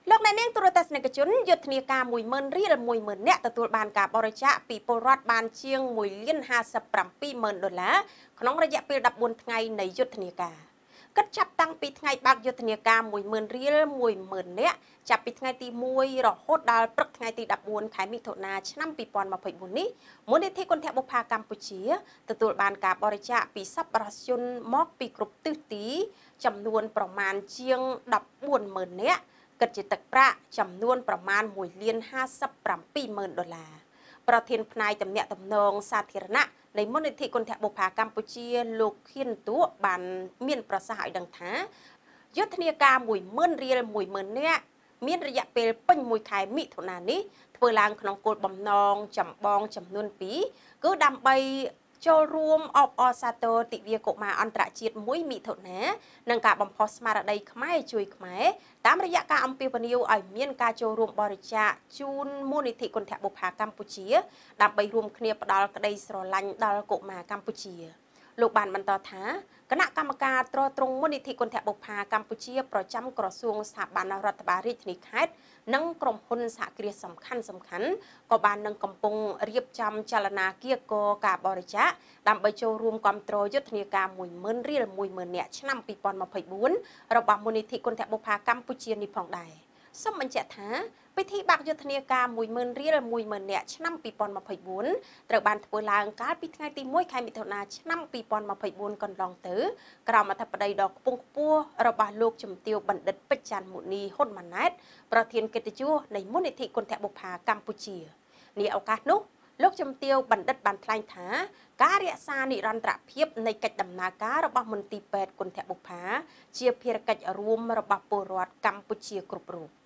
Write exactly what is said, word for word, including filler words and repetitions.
លោកអ្នកនាងទូរទស្សនិកជនយុទ្ធនាការមួយម៉ឺនរៀលមួយម៉ឺននាក់ទទួលបានការបរិច្ចាគពីពលរដ្ឋបានជាងមួយលានห้าสิบเจ็ดម៉ឺនដុល្លារក្នុងរយៈពេលដប់បួនថ្ងៃនៃយុទ្ធនាការគិតចាប់តាំងពីថ្ងៃបើកយុទ្ធនាការមួយម៉ឺនរៀលមួយម៉ឺននាក់ចាប់ពីថ្ងៃទីមួយរហូតដល់ព្រឹកថ្ងៃទីដប់បួនខែមិថុនាឆ្នាំពីរពាន់ម្ភៃបួននេះមូលនិធិគន្ធបុប្ផាកម្ពុជាទទួលបានការបរិច្ចាគពីសប្បុរសជនមកពីគ្រប់ទិសទីចំនួនប្រមាណជាងដប់បួនម៉ឺននាក់គិតជាទឹកប្រាក់ចំនួនប្រមាណមួយលានห้าสิบเจ็ดម៉ឺនដុល្លារប្រធានផ្នែកទំនាក់ទំនងសាធារណៈនៃមូលនិធិគន្ធបុប្ផាកម្ពុជាលោកខៀនទួបានមានប្រសាសន៍ឲ្យដឹងថាយុទ្ធនាការមួយម៉ឺនរៀលមួយម៉ឺននាក់មានរយៈពេលពេញមួយខែមិថុនានេះធ្វើឡើងក្នុងគោលបំណងចម្បងចំនួនពីរគឺដើម្បីចូលរួមអបអរសាទរទិវាកុមារអន្តរជាតិមួយមិថុនានិងការបំផុសស្មារតីខ្មែរជួយខ្មែរតាមរយៈការអំពាវនាវឲ្យមានការចូលរួមបរិច្ចាគជូនមូលនិធិគន្ធបុប្ផាកម្ពុជាដើម្បីរួមគ្នាផ្ដល់ក្តីស្រឡាញ់ដល់កុមារកម្ពុជាលោកបានបន្តថាគណៈកម្មការត្រួតត្រងមូលនិធិគន្ធបុប្ផាកម្ពុជាប្រចាំក្រសួងស្ថាប័នរដ្ឋបាលរាជធានីខេត្តនិងក្រុមហ៊ុនសហគ្រាសសំខាន់សំខាន់ក៏បាននឹងកំពុងរៀបចំចលនាគារកការបរិច្ចាគដើម្បីចូលរួមគាំទ្រយុទ្ធនាការមួយម៉ឺនរៀលមួយម៉ឺននាក់ឆ្នាំពីរពាន់ម្ភៃបួនរបស់មូលនិធិគន្ធបុប្ផាកម្ពុជានេះផងដែរសូមបញ្ជាក់ថាពិធីបាក់យុទ្ធនាការមួយម៉ឺនរៀលមួយម៉ឺននាក់ឆ្នាំពីរពាន់ម្ភៃបួនត្រូវបានធ្វើឡើងកាលពីថ្ងៃទីមួយខែមិថុនាឆ្នាំពីរពាន់ម្ភៃបួនកន្លងទៅក្រោមអធិបតីដ៏ខ្ពង់ខ្ពស់របស់លោកជំទាវបណ្ឌិតពេជ្រច័ន្ទមុនីហ៊ុនម៉ាណែតប្រធានកិត្តិយសនៃមូលនិធិគន្ធបុប្ផាកម្ពុជានាឱកាសនោះលោកជំទាវបណ្ឌិតបានថ្លែងថាការរក្សានិរន្តរភាពនៃកិច្ចដំណើរការរបស់មន្ទីរពេទ្យគន្ធបុប្ផាជាភារកិច្ចរួមរបស់ពលរដ្ឋកម្ពុជាគ្រប់រូប